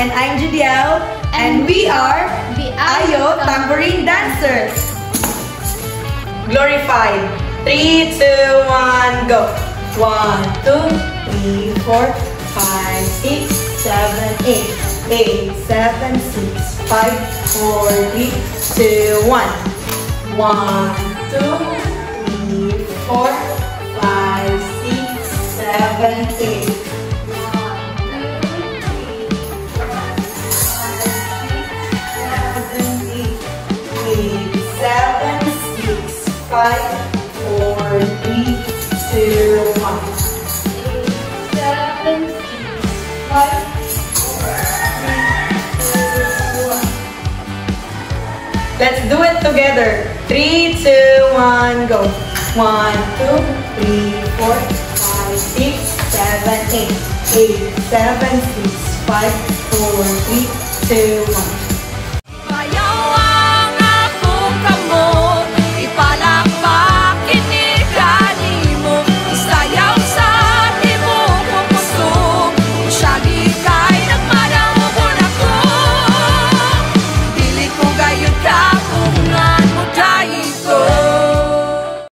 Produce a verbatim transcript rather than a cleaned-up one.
And I'm Judiel. And we are the Ayo Tambourine Dancers. Glorified. Three, two, one, go. One, two, three, four, five, six, seven, eight. Eight, seven, six, five, four, three, two, one. One, two, three, four, five, six, seven, eight. Seven, six, five, four, three, two, one. Seven, six, five, four, three, two, one. Let's do it together. Three, two, one, go. One, two, three, four, five, six, seven, eight. Eight, seven, six, five, four, three, two, one.